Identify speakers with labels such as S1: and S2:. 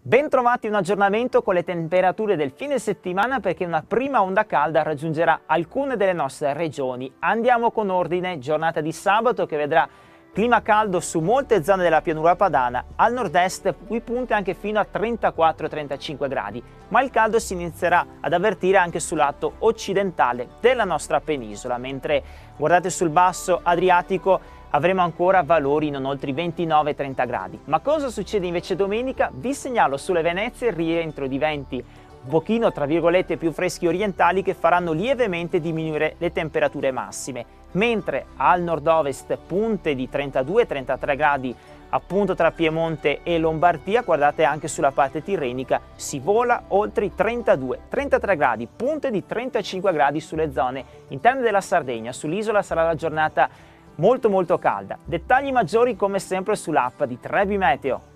S1: Bentrovati, un aggiornamento con le temperature del fine settimana perché una prima onda calda raggiungerà alcune delle nostre regioni. Andiamo con ordine: giornata di sabato che vedrà clima caldo su molte zone della pianura padana, al nord-est qui punte anche fino a 34-35 gradi, ma il caldo si inizierà ad avvertire anche sul lato occidentale della nostra penisola, mentre guardate sul basso Adriatico avremo ancora valori non oltre i 29-30 gradi. Ma cosa succede invece domenica? Vi segnalo sulle Venezie il rientro di venti un pochino tra virgolette più freschi orientali che faranno lievemente diminuire le temperature massime, mentre al nord-ovest punte di 32-33 gradi appunto tra Piemonte e Lombardia. Guardate anche sulla parte tirrenica si vola oltre i 32-33 gradi, punte di 35 gradi sulle zone interne della Sardegna. Sull'isola sarà la giornata molto calda. Dettagli maggiori come sempre sull'app di Trebi Meteo.